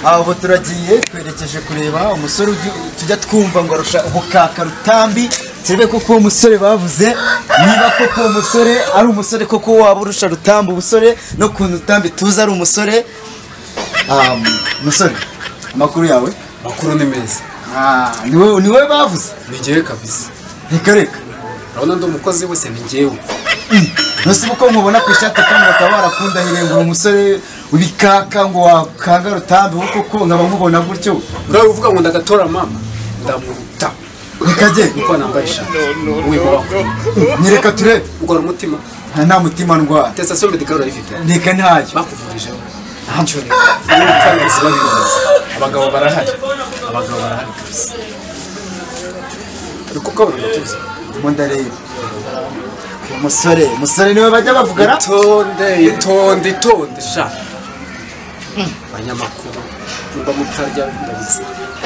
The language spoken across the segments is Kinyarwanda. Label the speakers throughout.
Speaker 1: abo turagiye twerekeje kureba umusore tujya twumva ngo arusha ubukaka Rutambi turebe koko uwo musore bavuze niba koko uwo musore ari umusore koko waba urusha Rutambi ubusore no kuntu Rutambi tuza ari umusore. Musore amakuru yawe?
Speaker 2: Makuru ni meza.
Speaker 1: Niwe bavuze?
Speaker 2: Ni ngewe kabisa.
Speaker 1: Reka
Speaker 2: urabona ndo umukozi wese ni ngewe.
Speaker 1: Nose uko mubona ku ishati kandi bakaba barakundahire ngo umusore ubikaka ngo wakanga Rutambi koko nkaba mubona gutyo.
Speaker 2: Urabe uvuga ngo ndagatora mama ndamuta.
Speaker 1: Nikaje
Speaker 2: uko nambaye ishati. Wibo
Speaker 1: nyereka turebe
Speaker 2: ugora umutima.
Speaker 1: Nta mutima ndwara.
Speaker 2: Testation medicale urayifite?
Speaker 1: Nika ntayo.
Speaker 2: Bakuvurije. Ntacyo ni. Abagabo barahari. Kabisa. Ariko ko baratuza.
Speaker 1: Mondarebe. Umusore niwe bajya bavugana?
Speaker 2: Itonde sha. Banyamakuru. Mba mutarya ndabizi.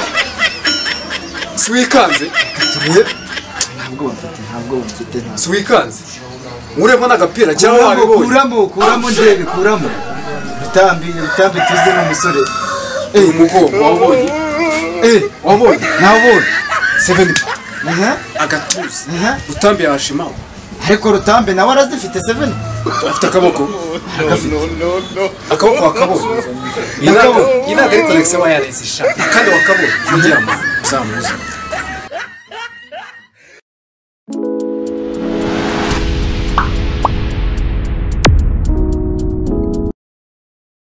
Speaker 2: Swikanze.
Speaker 1: Turebe. Ntabwo mfite nta.
Speaker 2: Swikanze. Uremo n'agapira cyangwa wabibonye?
Speaker 1: Kuramo. Rutambi tuze n'umusore.
Speaker 2: Umugongo wabonye? Wabonye?
Speaker 1: Nabonye.
Speaker 2: 7. Agatuza. Rutambi yashimaho.
Speaker 1: Ariko Rutambi nawe arazifite 7.
Speaker 2: Afite akaboko. Akaboko wakabonye. Inaga ari connection wireless sha. Kandi wakabonye. Ngira ngo uzamuza.